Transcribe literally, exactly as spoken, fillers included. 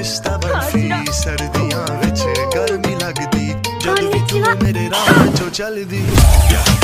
पिस्ता बर्फी सर्दियां विच गर्मी लगदी जद भी तू मेरे राह चो चलदी।